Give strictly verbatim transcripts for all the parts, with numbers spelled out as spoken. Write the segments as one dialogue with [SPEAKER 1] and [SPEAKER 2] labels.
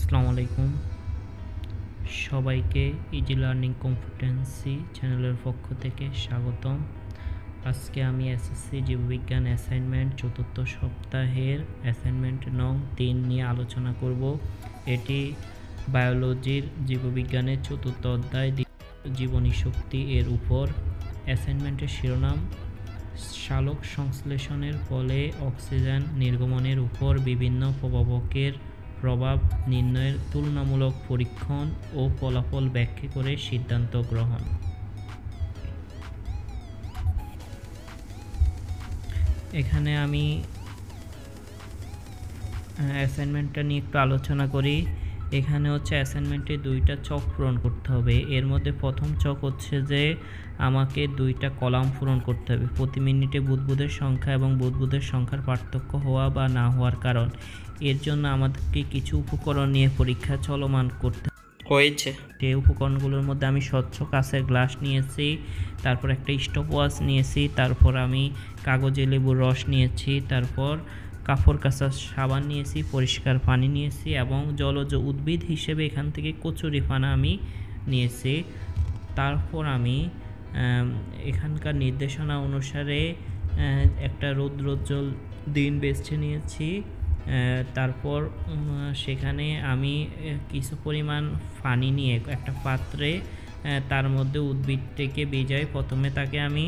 [SPEAKER 1] আসসালামু আলাইকুম সবাইকে ইজি লার্নিং কম্পিটেন্সি চ্যানেলের পক্ষ থেকে স্বাগতম। আজকে আমি এসএসসি জীববিজ্ঞান অ্যাসাইনমেন্ট চতুর্থ সপ্তাহের অ্যাসাইনমেন্ট নং তিন নিয়ে আলোচনা করব। এটি বায়োলজির জীববিজ্ঞানের চতুর্থ অধ্যায় জীবনী শক্তি এর উপর। অ্যাসাইনমেন্টের শিরোনাম সালোক সংশ্লেষণের ফলে অক্সিজেন নির্গমনের উপর বিভিন্ন প্রভাবকের প্রভাব নির্ণয়ের তুলনামূলক পরীক্ষণ ও ফলাফল ব্যাখ্যা করে সিদ্ধান্ত গ্রহণ। এখানে আমি অ্যাসাইনমেন্টটা নিয়ে একটু আলোচনা করি। এখানে হচ্ছে অ্যাসাইনমেন্টে দুইটা ছক পূরণ করতে হবে। এর মধ্যে প্রথম ছক হচ্ছে যে আমাকে দুইটা কলাম পূরণ করতে হবে। প্রতি মিনিটে বুদবুদের সংখ্যা এবং বুদবুদের সংখ্যার পার্থক্য হওয়া বা না হওয়ার কারণ। এর জন্য আমাদেরকে কিছু উপকরণ নিয়ে পরীক্ষা চলমান করতে হয়েছে। সেই উপকরণগুলোর মধ্যে আমি স্বচ্ছ কাঁচের গ্লাস নিয়েছি, তারপর একটা স্টপওয়াচ নিয়েছি, তারপর আমি কাগজে লেবুর রস নিয়েছি, তারপর কাপড় কাচার সাবান নিয়েছি, পরিষ্কার পানি নিয়েছি এবং জলজ উদ্ভিদ হিসেবে এখান থেকে কচুরিপানা আমি নিয়েছি। তারপর আমি এখানকার নির্দেশনা অনুসারে একটা রৌদ্রোজ্জ্বল দিন বেছে নিয়েছি। তারপর সেখানে আমি কিছু পরিমাণ পানি নিয়ে একটা পাত্রে তার মধ্যে উদ্ভিদটিকে ভিজাই প্রথমে তাকে আমি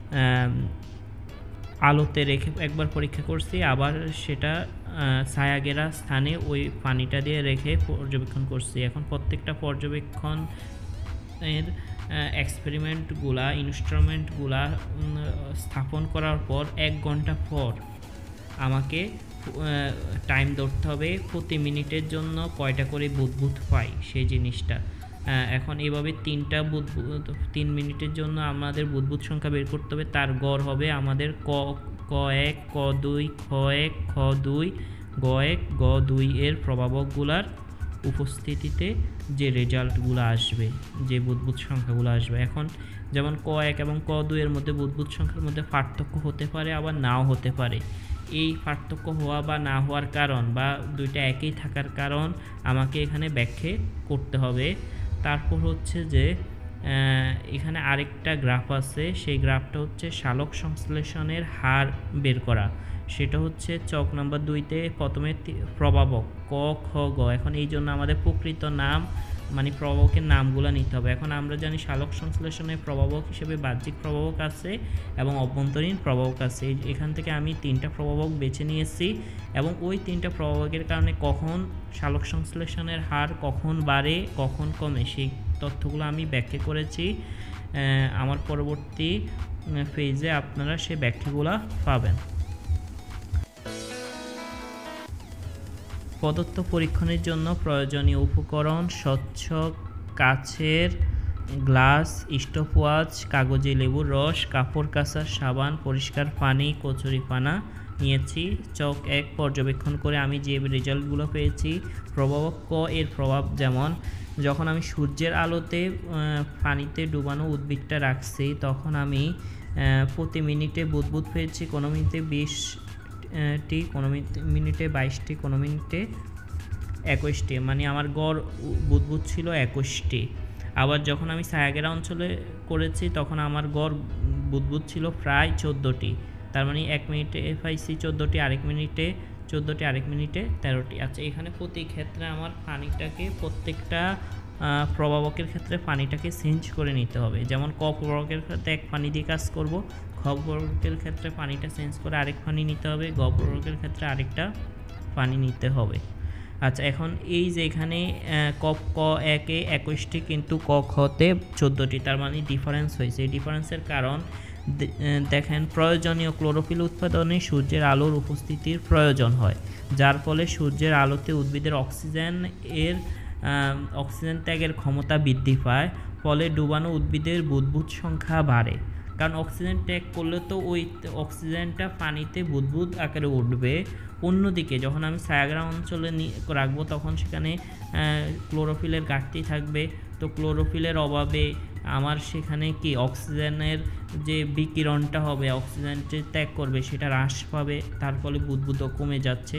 [SPEAKER 1] আলোতে রেখে একবার পরীক্ষা করছি, আবার সেটা ছায়াঘেরা স্থানে ওই পানিটা দিয়ে রেখে পর্যবেক্ষণ করছি। এখন প্রত্যেকটা পর্যবেক্ষণ এর এক্সপেরিমেন্টগুলা ইনস্ট্রুমেন্টগুলা স্থাপন করার পর এক ঘন্টা পর আমাকে টাইম ধরতে হবে প্রতি মিনিটের জন্য কয়টা করে বুদবুদ পাই সেই জিনিসটা। এখন এভাবে তিনটা বুদবুদ তিন মিনিটের জন্য আমাদের বুদবুদ সংখ্যা বের করতে হবে। তার গড় হবে আমাদের ক ক এক ক দুই খ এক খ দুই গ এক গ দুই এর প্রভাবকগুলার উপস্থিতিতে যে রেজাল্টগুলো আসবে, যে বুদবুদ সংখ্যাগুলো আসবে। এখন যেমন ক এক এবং ক দুই এর মধ্যে বুদবুদ সংখ্যার মধ্যে পার্থক্য হতে পারে, আবার নাও হতে পারে। এই পার্থক্য হওয়া বা না হওয়ার কারণ বা দুইটা একই থাকার কারণ আমাকে এখানে ব্যাখ্যা করতে হবে। তারপর হচ্ছে যে এখানে আরেকটা গ্রাফ আছে, সেই গ্রাফটা হচ্ছে সালোক সংশ্লেষণের হার বের করা। সেটা হচ্ছে চক নাম্বার দুইতে প্রথমে প্রভাবক ক খ গ। এখন এই জন্য আমাদের প্রকৃত নাম মানে প্রভাবকের নামগুলো নিতে হবে। এখন আমরা জানি সালোক সংশ্লেষণের প্রভাবক হিসেবে বাহ্যিক প্রভাবক আছে এবং অভ্যন্তরীণ প্রভাবক আছে। এখান থেকে আমি তিনটা প্রভাবক বেছে নিয়েছি এবং ওই তিনটা প্রভাবকের কারণে কখন সালোক সংশ্লেষণের হার কখন বাড়ে কখন কমে সেই তথ্যগুলো আমি ব্যাখ্যা করেছি। আমার পরবর্তী পেজে আপনারা সেই ব্যাখ্যাগুলো পাবেন। প্রদত্ত পরীক্ষণের জন্য প্রয়োজনীয় উপকরণ স্বচ্ছ কাচের গ্লাস, স্টপওয়াচ, কাগজে লেবুর রস, কাপড় কাচার সাবান, পরিষ্কার পানি, কচুরিপানা নিয়েছি। চক এক পর্যবেক্ষণ করে আমি যে রেজাল্টগুলো পেয়েছি, প্রভাবক ক এর প্রভাব যেমন যখন আমি সূর্যের আলোতে পানিতে ডুবানো উদ্ভিদটা রাখছি তখন আমি প্রতি মিনিটে বুদবুদ পেয়েছি কোনো মিনিটে বিশ টি, কোনো মিনিটে বাইশটি, কোনো মিনিটে একুশটি, মানে আমার গড় বুদবুদ ছিল একুশটি। আবার যখন আমি ছায়াঘেরা অঞ্চলে করেছি তখন আমার গড় বুদবুদ ছিল প্রায় চোদ্দোটি। তার মানে এক মিনিটে পাইছি চোদ্দোটি, আরেক মিনিটে চোদ্দোটি, আরেক মিনিটে তেরোটি। আচ্ছা, এখানে প্রতি ক্ষেত্রে আমার পানিটাকে প্রত্যেকটা প্রভাবকের ক্ষেত্রে পানিটাকে চেঞ্জ করে নিতে হবে। যেমন ক প্রভাবকের ক্ষেত্রে এক পানি দিয়ে কাজ করব, খ প্রভাবকের ক্ষেত্রে পানিটা চেঞ্জ করে আরেক পানি নিতে হবে, গ প্রভাবকের ক্ষেত্রে আরেকটা পানি নিতে হবে। আচ্ছা, এখন এই যে এখানে ক ক একে একুশটি কিন্তু ক খতে চোদ্দোটি, তার মানে ডিফারেন্স হয়েছে। এই ডিফারেন্সের কারণ দেখেন, প্রয়োজনীয় ক্লোরোফিল উৎপাদনে সূর্যের আলোর উপস্থিতির প্রয়োজন হয়, যার ফলে সূর্যের আলোতে উদ্ভিদের অক্সিজেন এর অক্সিজেন ত্যাগের ক্ষমতা বৃদ্ধি পায়, ফলে ডুবানো উদ্ভিদের বুদবুদ সংখ্যা বাড়ে। কারণ অক্সিজেন ত্যাগ করলে তো ওই অক্সিজেনটা পানিতে বুদবুদ আকারে উঠবে। অন্যদিকে যখন আমি ছায়াঘেরা অঞ্চলে রাখবো তখন সেখানে ক্লোরোফিলের ঘাটতি থাকবে। তো ক্লোরোফিলের অভাবে আমার সেখানে কি অক্সিজেনের যে বিকিরণটা হবে, অক্সিজেনটা ত্যাগ করবে, সেটা হ্রাস পাবে, তার ফলে বুদবুদও কমে যাচ্ছে।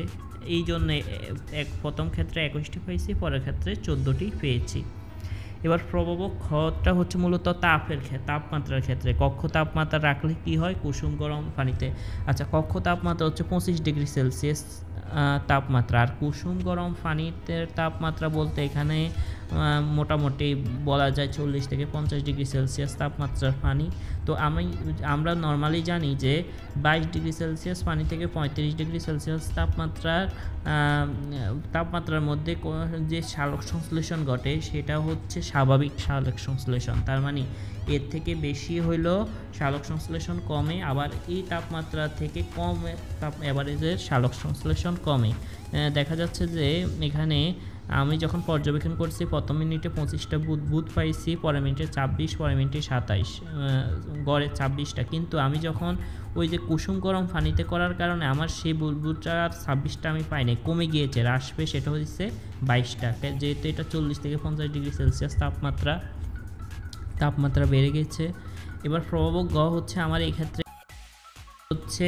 [SPEAKER 1] এই জন্যে এক প্রথম ক্ষেত্রে একুশটি পেয়েছি, পরের ক্ষেত্রে চোদ্দোটি পেয়েছি। এবার প্রভাবক খটা হচ্ছে মূলত তাপের তাপমাত্রার ক্ষেত্রে। কক্ষ তাপমাত্রা রাখলে কি হয়, কুসুম গরম পানিতে। আচ্ছা, কক্ষ তাপমাত্রা হচ্ছে পঁচিশ ডিগ্রি সেলসিয়াস তাপমাত্রা, আর কুসুম গরম পানিতে তাপমাত্রা বলতে এখানে মোটামুটি বলা যায় চল্লিশ থেকে পঞ্চাশ ডিগ্রি সেলসিয়াস তাপমাত্রার পানি। তো আমি আমরা নর্মালি জানি যে বাইশ ডিগ্রি সেলসিয়াস পানি থেকে পঁয়ত্রিশ ডিগ্রি সেলসিয়াস তাপমাত্রার তাপমাত্রার মধ্যে যে সালোক সংশ্লেষণ ঘটে সেটা হচ্ছে স্বাভাবিক সালোক সংশ্লেষণ। তার মানে এর থেকে বেশি হইলেও সালোক সংশ্লেষণ কমে, আবার এই তাপমাত্রা থেকে কম তাপ এভারেজের সালোক সংশ্লেষণ কমে। দেখা যাচ্ছে যে এখানে আমি যখন পর্যবেক্ষণ করছি প্রথম মিনিটে পঁচিশটা বুদবুদ পাইছি, পরের মিনিটে ছাব্বিশ, পরের মিনিটে সাতাইশ, গড়ে ছাব্বিশটা। কিন্তু আমি যখন ওই যে কুসুম গরম পানিতে করার কারণে আমার সেই বুদবুদটা আর ছাব্বিশটা আমি পাইনি, কমে গিয়েছে, হ্রাস পেয়ে সেটা হচ্ছে বাইশটা। যেহেতু এটা চল্লিশ থেকে পঞ্চাশ ডিগ্রি সেলসিয়াস তাপমাত্রা তাপমাত্রা বেড়ে গেছে। এবার প্রভাবক গ হচ্ছে আমার এই ক্ষেত্রে হচ্ছে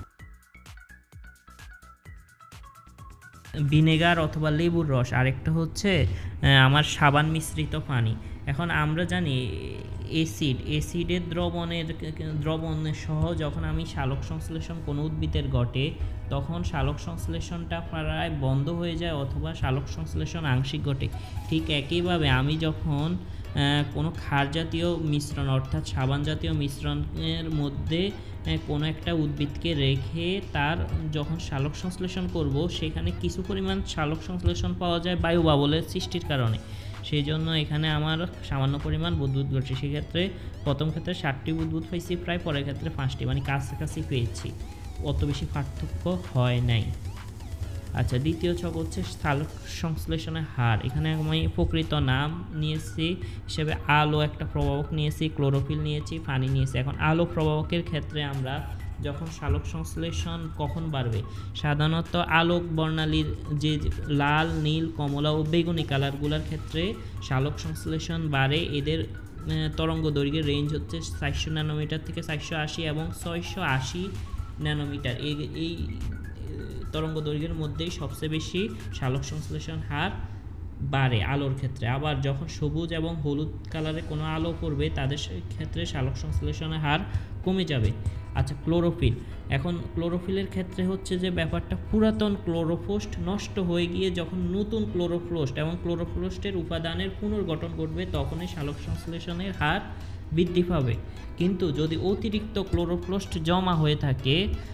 [SPEAKER 1] ভিনেগার অথবা লেবুর রস, আরেকটা হচ্ছে আমার সাবান মিশ্রিত পানি। এখন আমরা জানি অ্যাসিড অ্যাসিডের দ্রবণের দ্রবণের সহ যখন আমি সালোক সংশ্লেষণ কোনো উদ্ভিদের ঘটে তখন সালোক সংশ্লেষণটা প্রায় বন্ধ হয়ে যায় অথবা সালোক সংশ্লেষণ আংশিক ঘটে। ঠিক একইভাবে আমি যখন কোনো ক্ষার জাতীয় মিশ্রণ অর্থাৎ সাবান জাতীয় মিশ্রণের মধ্যে কোনো একটা উদ্ভিদকে রেখে তার যখন সালোক সংশ্লেষণ করব সেখানে কিছু পরিমাণ সালোক সংশ্লেষণ পাওয়া যায় বায়ু বাবলের সৃষ্টির কারণে। সেই জন্য এখানে আমার সামান্য পরিমাণ বুদবুদ ঘটছে। সেক্ষেত্রে প্রথম ক্ষেত্রে ষাটটি বুদবুদ পাইছি প্রায়, পরের ক্ষেত্রে পাঁচটি, মানে কাছাকাছি পেয়েছি, অত বেশি পার্থক্য হয় নাই। আচ্ছা, দ্বিতীয় ছক হচ্ছে সালোক সংশ্লেষণের হার। এখানে আমি প্রকৃত নাম নিয়েছি হিসেবে আলো একটা প্রভাবক নিয়েছি, ক্লোরোফিল নিয়েছি, পানি নিয়েছি। এখন আলো প্রভাবকের ক্ষেত্রে আমরা যখন সালোক সংশ্লেষণ কখন বাড়বে, সাধারণত আলোক বর্ণালীর যে লাল, নীল, কমলা ও বেগুনি কালারগুলোর ক্ষেত্রে সালোক সংশ্লেষণ বাড়ে। এদের তরঙ্গ দৈর্ঘ্যের রেঞ্জ হচ্ছে চারশো ন্যানোমিটার থেকে চারশো আশি এবং ছয়শো আশি ন্যানোমিটার। এই এই তরঙ্গ দৈর্ঘ্যের মধ্যেই সবচেয়ে বেশি সালোক সংশ্লেষণ হার বাড়ে আলোর ক্ষেত্রে। আবার যখন সবুজ এবং হলুদ কালারে কোনো আলো পড়বে তাদের ক্ষেত্রে সালোক সংশ্লেষণের হার কমে যাবে। আচ্ছা, ক্লোরোফিল। এখন ক্লোরোফিলের ক্ষেত্রে হচ্ছে যে ব্যাপারটা পুরাতন ক্লোরোপ্লাস্ট নষ্ট হয়ে গিয়ে যখন নতুন ক্লোরোপ্লাস্ট এবং ক্লোরোপ্লাস্টের উপাদানের পুনর্গঠন ঘটবে তখনই সালোক সংশ্লেষণের হার বৃদ্ধি পাবে। কিন্তু যদি অতিরিক্ত ক্লোরোপ্লাস্ট জমা হয়ে থাকে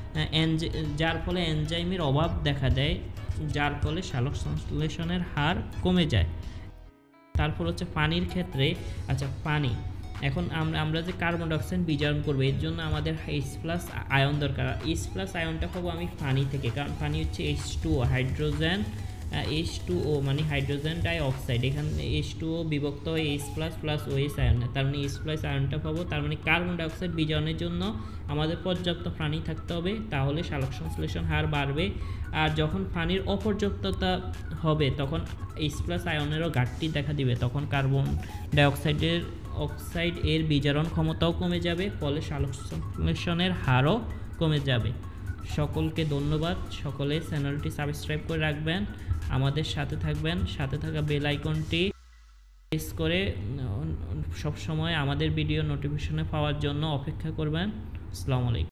[SPEAKER 1] যার ফলে এনজাইমের অভাব দেখা দেয়, যার ফলে সালোক সংশ্লেষণের হার কমে যায়। তারপর হচ্ছে পানির ক্ষেত্রে। আচ্ছা, পানি এখন আমরা আমরা যে কার্বন ডাইঅক্সাইড বিজারণ করবো এর জন্য আমাদের এইচ প্লাস আয়ন দরকার। এইচ প্লাস আয়নটা পাবো আমি পানি থেকে, কারণ পানি হচ্ছে H two O, hydrogen H two O মানে হাইড্রোজেন ডাই অক্সাইড। এখানে এইচ টু ও বিভক্ত হয় H plus plus OH ion, তার মানে এইচ প্লাস আয়নটা পাবো। তার মানে কার্বন ডাইঅক্সাইড বিজারণের জন্য আমাদের পর্যাপ্ত পানি থাকতে হবে, তাহলে সালোক সংশ্লেষণ হার বাড়বে। আর যখন পানির অপর্যাপ্ততা হবে তখন এইচ প্লাস আয়নেরও ঘাটতি দেখা দিবে, তখন কার্বন ডাইঅক্সাইডের অক্সাইড এর বিজারণ ক্ষমতাও কমে যাবে, ফলে সালোক সংশ্লেষণের হারও কমে যাবে। সকলকে ধন্যবাদ। সকলে চ্যানেলটি সাবস্ক্রাইব করে রাখবেন, আমাদের সাথে থাকবেন, সাথে থাকা বেল আইকনটি প্রেস করে সব সময় আমাদের ভিডিও নোটিফিকেশনে পাওয়ার জন্য অপেক্ষা করবেন। আসসালামু আলাইকুম।